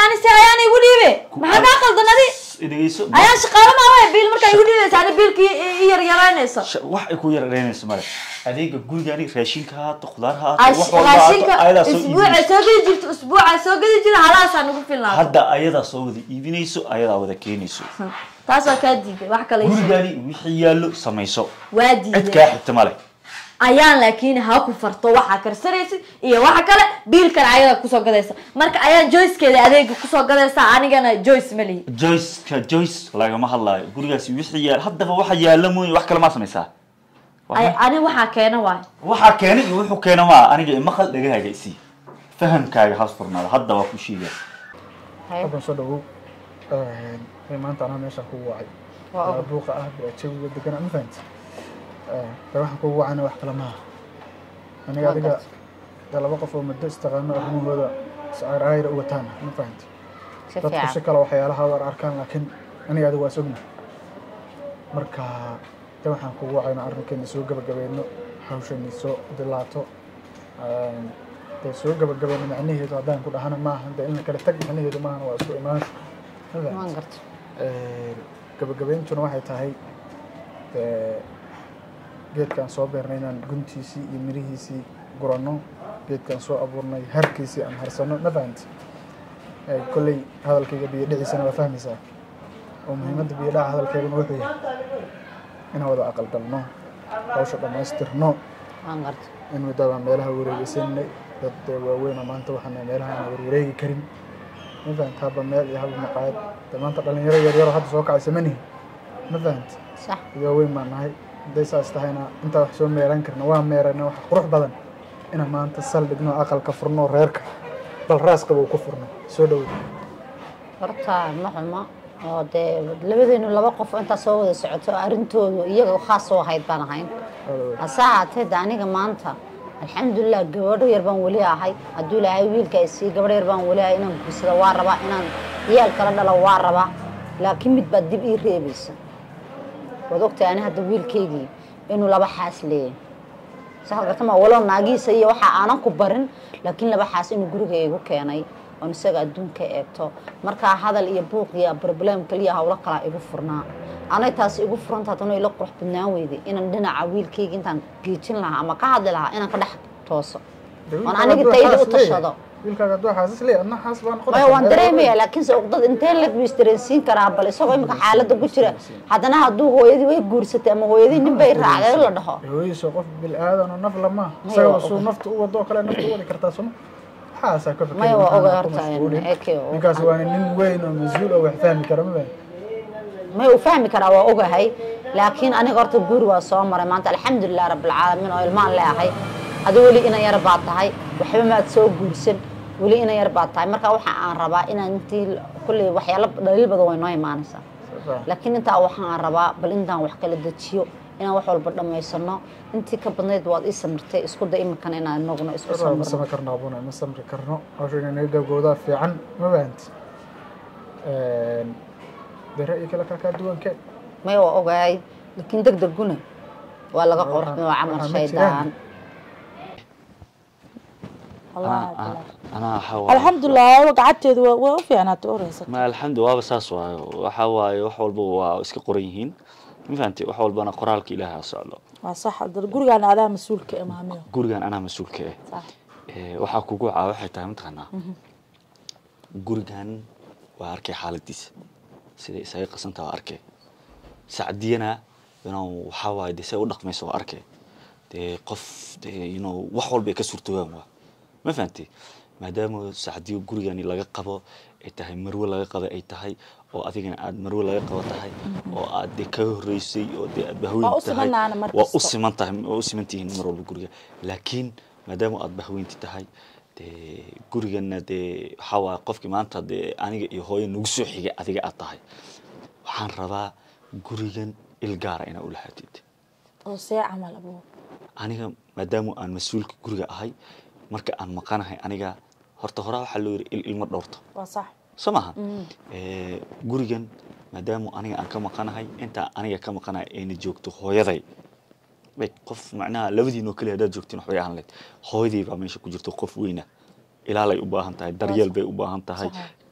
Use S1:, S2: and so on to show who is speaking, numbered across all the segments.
S1: أنا سأياني يقولي بي ما حد أقل دنادي أيان شقالة ما هو بيل مركا يقولي بي أنا بيل كي يرينيسا
S2: wax ay ku yareynayso male adeega gurigani raashinka haato khudaar
S1: raashinka isbuuca soo gadi jirto isbuuca soo gadi jira halaas aan ugu filnaa
S2: hadda ayada soo wada iibinayso ayada wada keenayso
S1: taas waa ka diiday wax kale
S2: gurigani wixii yaalo samayso
S1: waa diiday
S2: cid ka xigta male
S1: ayaan laakiin ha ku farto waxa karsanaysid iyo waxa kale biilkan ayada ku soo gadaysa marka ayaan Joyce-keeda adeega ku soo gadaysa anigana Joyce mali
S2: Joyce lagama hadlaayo gurigaasi wixii yaal haddaba waxa yaalo mooy wax kale ma samaysaa
S1: ani waxa keena
S2: waxa keenay iyo wuxuu keena ma aniga ma khal dhagahaysi fahamkaaga haas furnaada hadda waa ku sheegay
S3: hadda soo dhawo maanta ana meesha ku wacay waa buuqa ah jawiga degan ma fahanti waxaan ku wacana wax kala ma aniga adiga laba qof oo muddo istaqaano arrimahooda saar ayr uga taan ma fahanti dadku si kala waxyaalaha war arkaan laakiin aniga adiga waa sugna marka waxaan ku wacayna arrinkeena soo gabagabeeyno hawshan soo dilaato soo gabagabeeyno macnaheedu hadaan ku dhahana ma aha in kala tag macnaheedu ma aha waa isku imaan ma garto gabagabeeyntuna waxay tahay geedkan soo beernaynan guntiisii iyo mirihiisii gurano geedkan soo abuurnay harkiisii aan harsano ma fahanti kulay hadalkayga biyo dhiciisana waa fahmaysaa oo muhiimadda biyo dhaca hadalkeeduna wuxuu yahay in wada aqal galno hawsha dhamaystirno in wadada meelaha wareegaysanay dad waaweyn maanta waxaan meelaha wareegi karin ma fahanti haba meel iyo haba maqaayad maanta dhalinyaro yar hadda soo kacay samani ma fahanti
S1: sax
S3: iyo weyn ma nahay daysaas tahayna inta wax soo meeran karna waa meerana wax qurux badan ina maanta saldhigno aqalka furno reerka bal raaska uu ku furno soo dhaw
S4: horta ma xuma oo de labadeenu laba qof inta soo wada socoto arintoodu iyaga khaas oo hayd baan ahayn asaate aniga maanta alxamdulillah gabadho yar baan wali ahay haduu ilaahay wiilka ay si gabadho yar baan wali ahay inaan guursado waa raba inaan iyal kala dhalo waa raba laakiin mid bad dib ii reebaysa wadogta ana hadda wiilkeedii inuu laba xaas leeyahay saxalka ma walaal naagiisa iyo waxa aanan ku barin laakiin laba xaas inuu gurigaygu keenay oo isaga adduunka eegto marka hadal iyo buuq iyo problem kaliya hawla kala igu furnaa ana taas igu furanta tan ila qurux badnaan weyday inaan dhinaca wiilkeyga intaan geejin lahaa ama ka hadli lahaa inaan ka dhex tooso aan aniga tayada u tashado
S3: wiilkaaga doo xaasas leeyahay anna xaas baan
S4: qoray waan dareemaya laakiin soo qodad intee la biistireesiin karaa bal isagoo imka xaaladda ku jira haddana hadduu hooyadii way guursatay ama hooyadii nin bay raacday la dhaho
S3: hooyadiisa qof bil aadan oo naf lama isaga soo nafta u wado kale nafta u wadi kartaa soo xaasa ka fikir
S4: ma waa oga hortaan
S3: ninkaas waa nin weyn oo mas'uul oo wax fahmi kara
S4: ma uu fahmi karaa waa ogahay laakiin aniga horta guur waa soo maray maanta alxamdulillah rabbil caalamiin oo ilmaan leeyahay adoo wali ina yar baad tahay waxba ma soo guursan wali ina yar baad tahay marka waxa aan rabaa inaan intii kulli waxyaalo dhaliil badan way noo imaanaysaa laakiin inta waxaan rabaa bal intaan wax kala dajiyo inaan wax walba dhameysano intii ka badneed waad ii samirtay isku day iminkan inaan noqono isku
S3: samir karno abuna ma samir karno hawshan inay gabgooda fiican ma baanti درأي كلا كادوان كه
S4: ما هو أوجاي لكن دق دقونه ولا قرح من عمر شيطان
S2: أنا حاول
S5: الحمد لله وقعدت وفي أنا تورث
S2: ما الحمد لله بس أسوأ وحاول وحول بوا إسك قريهين ما فهمتي وحول بنا قرالك إلها صعلو
S5: صح جورجان أنا مسؤول كإمامي
S2: جورجان أنا مسؤول كإيه صح وحكوا جوع واحد تهم تغنى جورجان وأركي حالتيس سيدي سايق قسنت وأركي سعدينا إنه حاول دي سوى رقم يسوى أركي دي قف دي إنه وحول بيكسر توامه ما فهمتي ما دام سعدي وجورجان اللي قبض إتهاي مرو اللي قبض إتهاي أو أذيعنا عاد مرو اللي قبض تهاي أو عاد دكه رئيسي أو بهوين تهاي وأسمنتين مرو الجورجان لكن ما دام عاد بهوين تهاي دي جورجان دي حوا قف كمان تدي أنا يهوي نقصو حاجة أذيع أتهاي وحن ربا جورجان الجارة أنا أقول هاتيت
S5: أو ساعة عمل أبوه
S2: أنا ما دام أنا مسؤول جورجان هاي marka aan maqanahay aniga horta hore waxa loo yiri ilmo dhowrto
S5: waa sax
S2: samaha gurigan maadaama aniga aan ka maqanahay inta aniga ka maqanahay ee joogto hooyaday bay qof macnaa labadiino kale hada joogtiin wax way aan leed hooyadii baa meesha ku jirto qof weyna ilaalay u baahan tahay daryeel bay u baahan tahay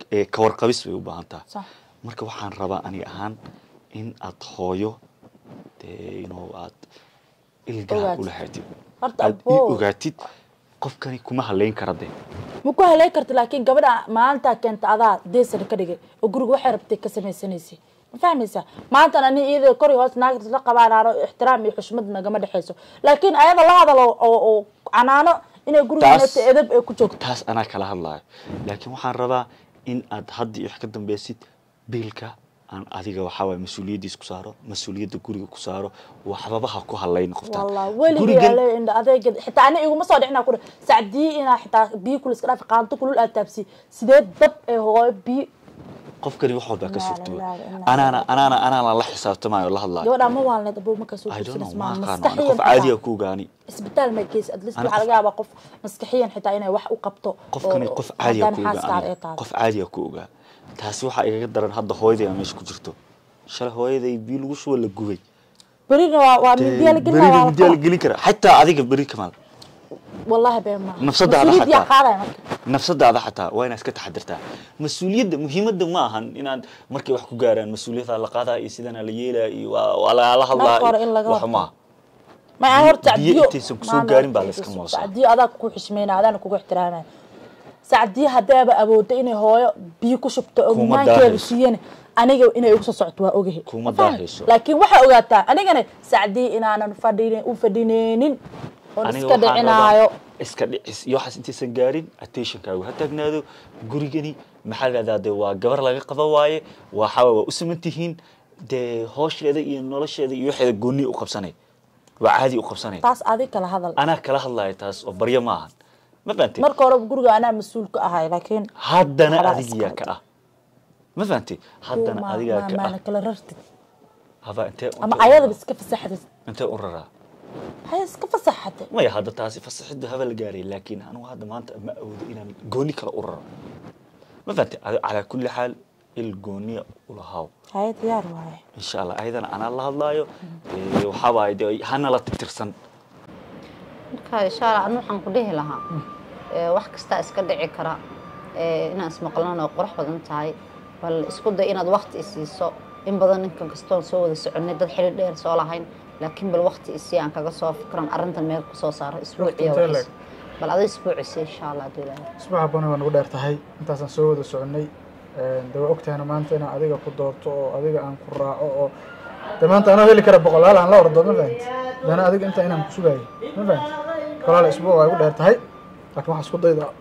S2: ka warqabis bay u baahan tahay
S5: صح
S2: marka waxaan rabaa aniga ahaan in aad hooyo dee aad ilgaha ula haatid
S5: horta
S2: aad
S5: aboo
S2: ogaatid qofkani kuma haleyn kara dee
S5: ma ku halay karto laakiin gabadha maalinta keenta adaa deesar ka dhigay oo guriga waxay rabtay ka samaysanaysa ma fahmaysaa maanta ani iyada kori hoos naagta la qabaanaano ixtiraam iyo xushmad nagama dhaxayso laakiin ayada la hadalo oo canaano inay guriga edab ay ku joogto
S2: taas anaa kala hadlayo laakiin waxaan rabaa in aad hadda wax ka dambaysid biilka aan adiga waxa way mas'uuliyadiis ku saaro mas'uuliyada guriga ku saaro waxbabaha ku haleyn qofta
S5: wallahi waliga la inda adeeg xitaa ani iguma soo dhicna ku saacdii ina xitaa biyo kul iska dhaaf qaanto kulul aad taabsi sidee dab ee hooyo biyo
S2: qofkani wax walba ka surto ana la xisaabtamayo la hadlaayo
S5: gabadha ma waalneed abuu ma ka soo tirsan
S2: maskaxiyan qof caadi ah ku gaani
S5: isbitaal ma gees at least waxa laga yaabaa qof maskaxiyan xitaa inay wax u qabto
S2: qofkani qof caadi ah ku gaani qof caadi ah ku ogaa taasi waxa igaga daran hadda hooyaday meesha ku jirto shalay hooyaday biil ugu soo la gubay
S5: برينا
S2: ومديال قلي كره حتى هذيك بري كمال
S5: والله بما
S2: نفسد هذا حتى وين اسكت حضرتها مسؤوليه مهمه ما هن ان markay wax ku gaaraan mas'uuliyada la qaadaa iyo sidana la yeelay wala la hadlaa waxma
S5: ma aan horta
S2: diyo ku soo gaarin baa la iska moosaa
S5: diyo adag ku xishmeena adana kugu ixtiraamay saacadii hadaba abooda inay hooyo biyo ku shubto oo maankeedu siiyeen aniga inay ugu soo socoto waa ogahay
S2: kuma daahayso
S5: laakiin waxa ogaataa anigana saacadii inaanan fadhineenin oo
S2: iska dhicis iyo waxas intiisan gaarin attention-kaagu ha taagnaado gurigani maxaa leedahay waa gabar laga qaba waaye waxa waa u samantihiin de hoosheeda iyo nolosheeda iyo waxeeda gooni u qabsanay waa caadi u qabsanay
S5: taas adiga kala hadal
S2: ana kala hadlayo taas oo baryo ma ahan ma fahanti
S5: marka hore guriga ana mas'uul ka ahay laakiin
S2: haddana adiga ka ah ما فهمتي حتى انا اديك
S5: ما كلا ررتي
S2: هذا انت
S5: اما عياده بس كيف صحت
S2: انت قررها
S5: هاي كيف صحت
S2: ما هذا تاسي فصحت هذا الجاري لكن انا هذا ما انت ما اود ان جوني كلا قرر ما فهمتي على كل حال الجونيه ولهاو
S5: هاي ديار واي
S2: ان شاء الله ايضا انا الله هدلايو وحبايدي هنا لا تكترسن
S4: marka insha Allah anu waxaan ku dhihi lahaa wax kasta iska dhici kara inaan ismaqlano qurux badan tahay bal isku day inaad waqti isiiso in badan ninka kastoon soo wada soconay dad xiriir dheer soo lahayn laakiin bal waqti isii aan kaga soo fikran arintan meel ku soo saaro isbuuciyo bal adiga isbuuci insha Allah diilaa
S3: isbuuca bana waan ugu dheer tahay intaas aan soo wada soconay dawa ogtaana maanta inaan adiga ku doorto oo adiga aan ku raaco oo maanta ana heli kara boqolaal aan la ordo ma fahanti dana adiga inta inaan ku sugayo ma fahanti kala isbuuc way ugu dheer tahay laakiin waxa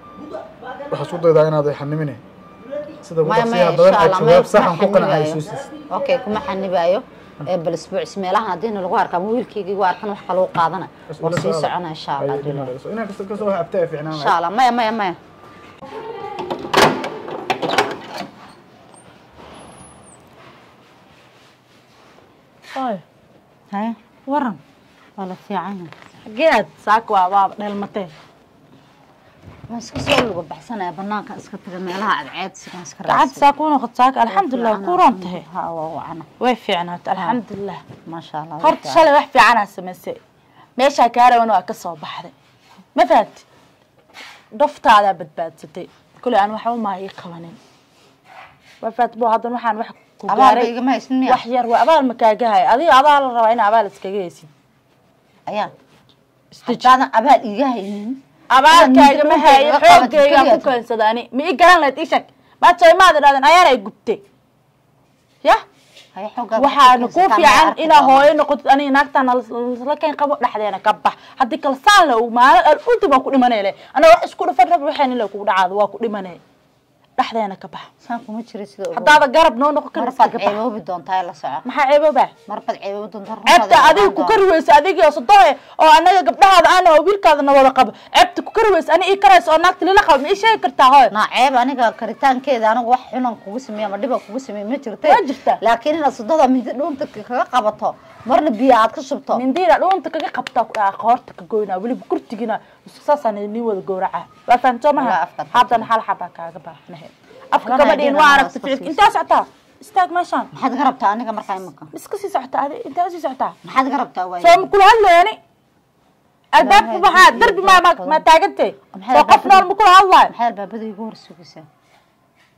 S3: isku dayda inaad ay xaniminay sida ugu dhaqsiyaha badan ay jawaab sax aan ku qanacayso
S4: okay kuma xanibayo bal isbuuc ismeelahan hadina lagu arkaa wiilkayga igu arkan wax kale oo qaadana oo sii socona insha Allah
S3: inaan ka soo habtay fiicnaan
S4: insha Allah maya
S5: هاي ورم
S4: wala fiican
S5: حقيقة ساك waa dhalmatay
S4: iska soo lugu baxsanaa banaanka iska taga meelaha cadceed sidan iska
S5: قعدت ساكون وخد ساك الحمد لله كورنته
S4: ها وعنا
S5: way fiicnaat الحمد لله
S4: ما شاء الله
S5: horta shalay wax fiican aan sameysay meesha kaarawan waa ka soo baxday ma fahat doftaada badbaadsatay kulli aan wax uma ay qabanin ma fahat boo hadan waxaan wax ku gaaray wax yar waa abaal ma kaagahay adiga abaal la rabaa in abaal iskaga yeesid
S4: ayaa istajana abaal iga haynin
S5: abaalkaaga ma hayo xoogayga ku keensadani ma i garan lahayd ishak ma jaymaad dhaadan ayaan ay gubtay ya waxaan ku fiican ina hooyo noqoto ani naagta la keen qabo dhaxdeena ka bax hadii kala saan la oo maal ultima ku dhimanay ana wax isku dhafan rab waxaan ila ku dhacaado waa ku dhimanay dhaxdeena ka bax
S4: saan kuma jiray sida
S5: hadaaba garab noo noqon kan
S4: iska bax ceeboobi doontaa la soco
S5: maxaa ceebooba
S4: marfad ceeboobi doontaa
S5: ceebta adiga ku karweysa adiga oo sadoo oo anaga gabdhahaada aan oo wiilkaada wada qabo ceebta ku karweysa ani karayso oo naagta lila qabo ma sheegi kartaa hooy
S4: na ceeb aniga karitaankeeda anigu wax xunan kugu sameeyo ma dhiba kugu sameeyo ma jirtay laakiin ina sadada mindi dhuunta kaga qabato marna biyo aad ka shubto
S5: mindida dhuunta kaga qabta qoorta ka goyna wali kurtigina saasaan ni wada gowraca waa fahanto ma hadan hal xaba kaaga baahnaa afka gabadheen waa aragtay ficil inta socota istaag meeshan
S4: maxaad garabtaa aniga markaa imika
S5: iska sii socota inta sii socota
S4: maxaad garabtaa way
S5: soo kula hadlayni albaabka waxa darbi ma taagantay soo qof nool ma kula hadlay
S4: maxay albaabada igu horsugaysaa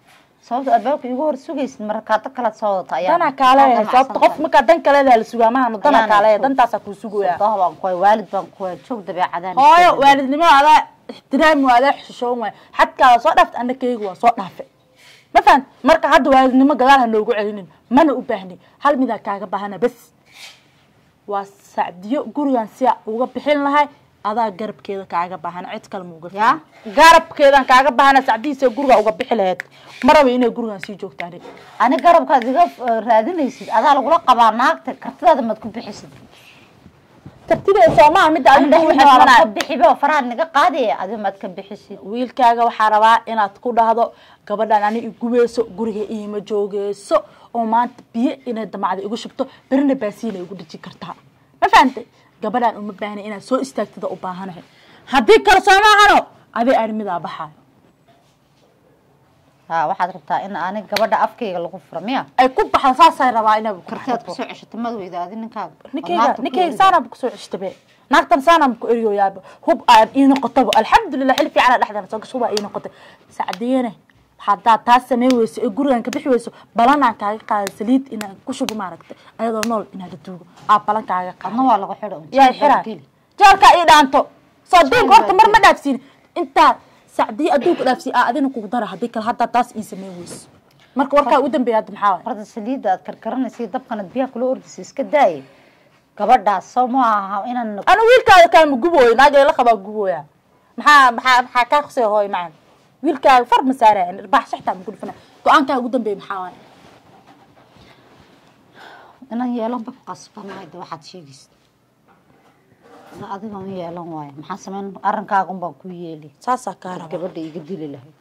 S4: sababta albaabka igu hor sugaysid markaata kala soo wadata ayaa
S5: dana kale sababta qof marka dan kale la sugaa ma hano dana kale dantaas ku sugaya
S4: dahban ku waalid baan ku joog dabeecadaan
S5: hooyo waalidnimo ada ixtiraam wada xishoon way xadka soo dhaft anakaygu waa soo dhaafay ma fahant marka hadda waalidnimo gadaal noogu celinin mana u baahni hal mid kaaga baahana bas waa Sacdiyo gurigan si uga bixin lahay adaa garabkeeda kaaga baahan cid kale ma uga
S4: yaa
S5: garabkeedan kaaga baahan Sacdiisa guriga uga bixi lahayd maraba inay gurigan sii joogtaan
S4: ani garabkaad iga raadinaysid adaa lagu qabaa naagta kartidaada mad ku bixisid
S5: tartiibay Soomaa mid aan
S4: waxaan bixibo faraan naga qaadaya adi mad ka bixisid
S5: wiilkaaga waxa rabaa inaad ku dhahdo gabadhan ani igubeeso guriga iima joogeyso oo maanta biyo inay damacdo igu shubto birna baasiina igu dhiji kartaa ma fahantay gabadhan uma baahna inaad soo istaagtida u baahanahay haddii kale Soomahano adi armida baxay
S4: waxaad rabtaa in aan gabadha afkayga lagu furmiya
S5: ay ku baxan saasay rabaa inaad
S4: karteed ku soo ceshato madweydaadi ninkaaga
S5: ninkayga saana ku soo ceshtabe naagtan saana ku eriyo yaab hub aan ii noqoto alxamdulillah xil fiican dhaxdana soo gasho waa ii noqotay Sacdiyene hadda taas sameeyayso gurigan ka bixi weyso balanaan kaaga qaad saliid inaan ku shubo maaragtay ayadoo nool inaad tuugo balan kaaga qaadno
S4: waa lagu xidho
S5: yaa xiraa jaalka ii dhaanto soo diin horta mar ma dhaafsiin inta Sacdiyo aduunka dhaafsi adina kugu dara hadii kale hadda taas ii sameeyayso marka warka u dambeeyay maxaa
S4: horta saliid aad karkaranaysid dabkan biyaha kula ordisay iska daay gabadhaas soo ma aha inaan
S5: ana wiilkaaga ka ma gubooyo naagay la qaba gubooya maxaa ka qosay hooy macaan wiilkaaga far ma saareen irbax saxta ma gudfana go'aanka ugu dambeeyay maxaa waay
S4: inaan yeelan bab qasbanahay waxaad sheegaysid adiga aan yeelan waay maxaa sameyn arrinkaaga baan ku yeeli
S5: saasa ka raba
S4: gabadha iga dili lahayd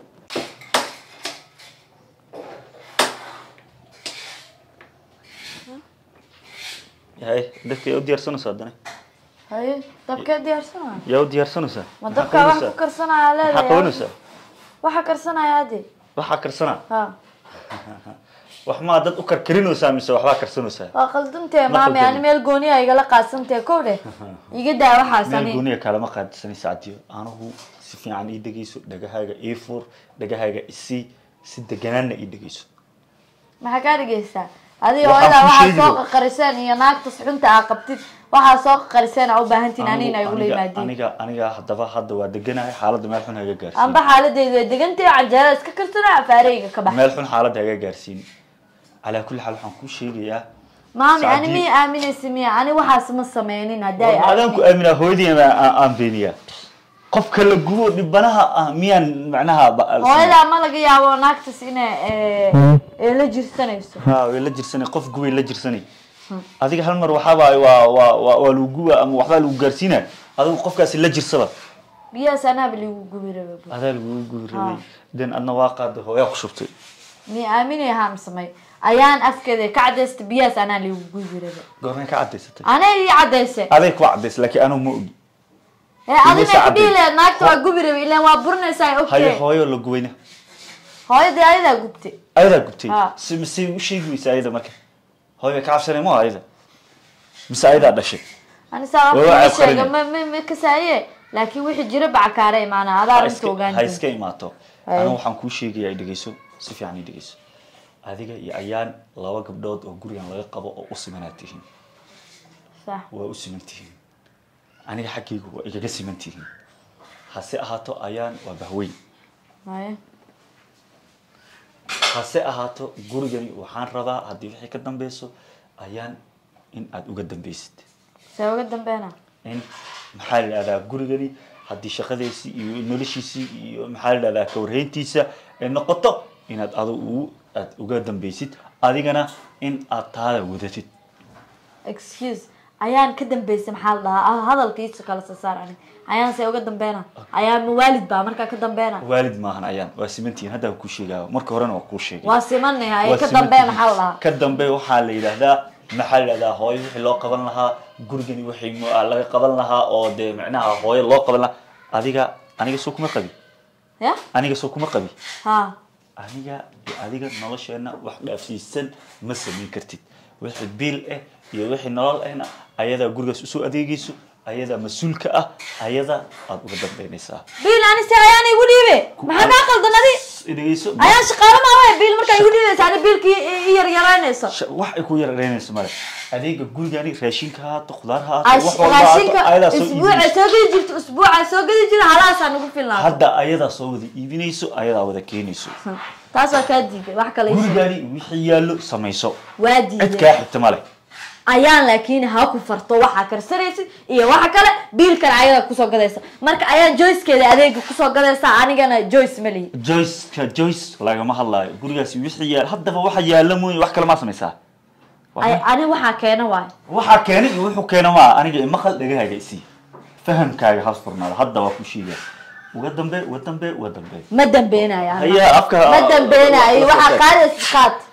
S2: yahay dadka u diyaarsanaysaa dana
S1: haye dabka diyaarsanaa
S2: yaa u diyaarsanaysaa
S1: ma dabka wax ku karsanaya leedahay
S2: waxa qabanaysaa
S1: waxa karsanaya ade
S2: waxa karsanaa
S1: ha
S2: wax ma dad u karkarinaysaa mise waxba karsanaysaa
S1: waa qaldantay maami ani meel gooni ay igala qaasantay koode iga daa waxa
S2: meel gooni kala ma qaadsanay Sacdiyo anahu si fiican ii dhageyso dhagahaaga ii fur dhagahaaga isi si deganaan ii dhageyso
S1: maxaa ka dhageysaa adiga hooyada waxa soo qariseen iyo naagta suxunta aa qabtid waxa soo qariseen u baahantiin anina ay ugu leeyahay
S2: aniga hadda waa deganahay xaaladda meel xun haga gaarsiin
S1: amba xaaladeydu degantay cajalada iska kartana afaareyga ka bax
S2: meel xun xaaladda haga gaarsiin على كل حال waxaan ku sheegayaa
S1: maami ani mi aaminaysi mi ani waxaas ma sameeynin haday
S2: aan ku aamina hooyadii aan beeniya qofka la gubo dhibanaha miyaan macnaha
S1: hooyada ma laga yaabo naagtas inay la jirsanayso
S2: way la jirsanay qof gubay la jirsanay adiga hal mar waxa waa lagu guba ama waxba lagu gaarsiinaa adigu qofkaas la jirsada
S1: biyaas ana lagu gubi rabay
S2: adaa lagu gubi rabay dan adna waa qaad hooyo ku shubtay
S1: mi aaminay haam samay ayaan afkeeda ka cadeystay biyaas ana lagu gubi rabay
S2: goorma ka cadeysatay
S1: ana ii cadeysay
S2: aday ku cadeysay laakiin anu ma ogi
S1: adina kidile naagta waa gubi rabay ilaa waa burnaysaa okay
S2: hayo hooyo la gubayna
S1: hooyada ayada gubtay
S2: si u sheegaysaa ayada marka hooyo ka cabsanay ma ayada bis ayada dhashay
S1: ani sabab sheega ma kasaaye laakiin wixii jira backaare imaana adaa inta ogaan
S2: ha iska imaato anu waxaan ku sheegayaa dhageyso si fiican ii dhageyso adiga iyo ayaan laba gabdhood oo gurigan laga qabo oo u simanatihiin
S1: sax
S2: waa u simantihiin aniga xaqiiqo waa iga simantihiin hase ahaato ayaan waa bahweyn hase ahaato gurigani waxaan rabaa haddii wixii ka dambayso ayaan in aad uga dambaysid
S1: see uga dambeena
S2: in maxaa la yidhahdaa gurigani haddii shaqadiisii iyo noloshiisii iyo maxaa la yidhahdaa ka warhayntiisa ay noqoto inaad adigu aad uga dambaysid adigana in aad taada wadatid
S1: excuse ayaan ka dambeysay maxaa la dhahaa hadalkiisa kala saarani ayaan say uga dambeena ayaan waalid baa marka ka dambeena
S2: waalid maahan ayaan waa simantiin hadda ku sheegaa marka horena waa ku sheegay
S1: waa simanay ay ka dambeena maxaa la dhahaa
S2: ka dambe waxaa la yiraahdaa maxaa la yiraahdaa hooyo wixii loo qaban lahaa gurigani wixii laga qaban lahaa oo de macnaha hooyo loo qaban lahaa aniga soo kuma qabi
S1: ya
S2: aniga soo kuma qabi
S1: ha
S2: adiga nolosheena wax dhaafsiisan ma sameyn kartid wixii biil iyo wixii nolol ahna ayada gurigaas u soo adeegayso ayada mas-uulka ah ayada aad uga dambeynaysaa
S1: biil ani si ayaan igu dhiibe maxaa kaa qaldanadi
S2: idageyso
S1: ayaan shaqaale ma ahay biil markaa igu dhiibaysa ani biilkii i yar yaraynayso
S2: wax ay ku yaraynayso male adeega gurigani raashinka haato khudaar
S1: raashinka isbuuca soo gedi jirto isbuuca soo gedi jira halaasaa nagu filnaa
S2: hadda ayadaa soo wada iibinayso ayadaa wada keenayso
S1: taas waa kaa diiday wax kale
S2: gurigani wixii yaallo samayso
S1: waa diiday
S2: cid kaa xigta male
S1: ayaan laakiin ha ku farto waxa karsanaysid iyo waxa kale biilkan ayada kusoo gadaysa marka ayaan Joyce-keeda adeega kusoo gadaysa anigana Joyce ma lihi
S2: Joyce lagama hadlaayo gurigaasi wixii yaal haddaba waxa yaalla mooy wax kale ma samaysaa
S1: ani waxa keena
S2: waxa keenay iyo wuxuu keena ma aniga ima khal dhagahaysi fahamkaaga hoos furnaada hadda waa ku sheegay uga dambe
S1: ma dambeynaya
S2: haya afka
S1: ma dambeynaya waxa qaadaysa qaad